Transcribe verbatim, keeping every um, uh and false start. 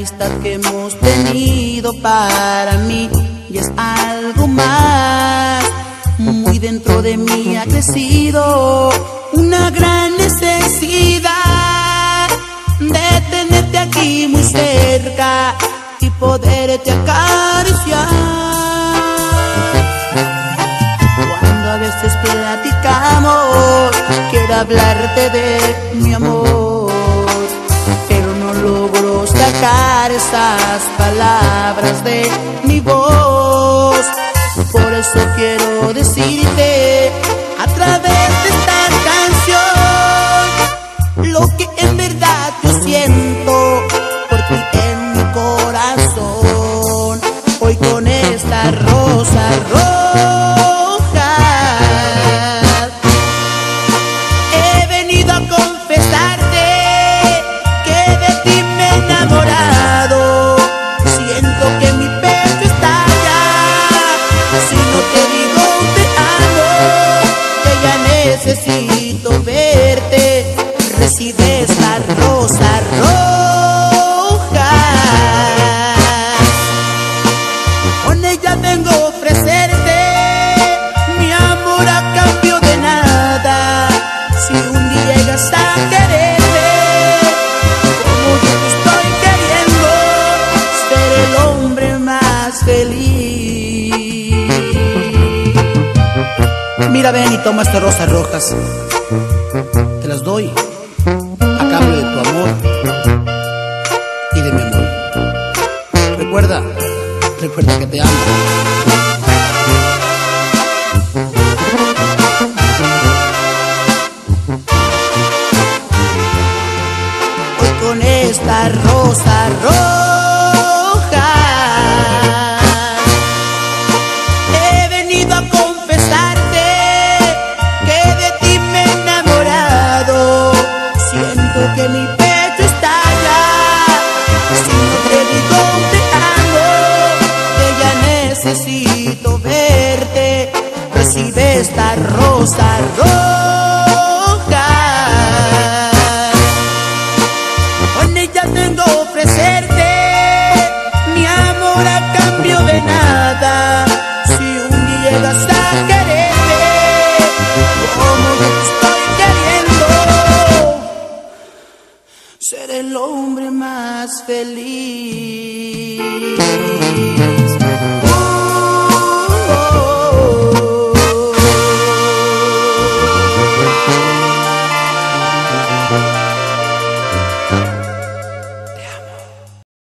amistad que hemos tenido para mí y es algo más. Muy dentro de mí ha crecido una gran necesidad de tenerte aquí muy cerca y poderte acariciar. Cuando a veces platicamos, quiero hablarte de mi amor, pero no logro sacar esas palabras de mi voz. Por eso quiero decirte a través de esta canción lo que en verdad yo siento por ti en mi corazón. Hoy con esta rosa roja he venido a confesarte que de ti me he enamorado. Siento que mi pecho estalla si no te digo te amo, que ya necesito verte. Recibe esta rosa roja, con ella vengo a ofrecerte mi amor a cambio de nada. Si un día llegas a quererme como yo te estoy queriendo, seré el hombre más feliz. Mira, ven y toma estas rosas rojas, te las doy a cambio de tu amor y de mi amor. Recuerda, recuerda que te amo. Hoy con esta rosa roja he venido a confesarte que de ti me he enamorado. Siento que mi pecho estalla si no te digo te amo, que ya necesito verte. Recibe esta rosa roja, con ella vengo a ofrecerte mi amor a cambio de nada. Si un día llegas a quererme como yo te estoy queriendo, seré el hombre más feliz.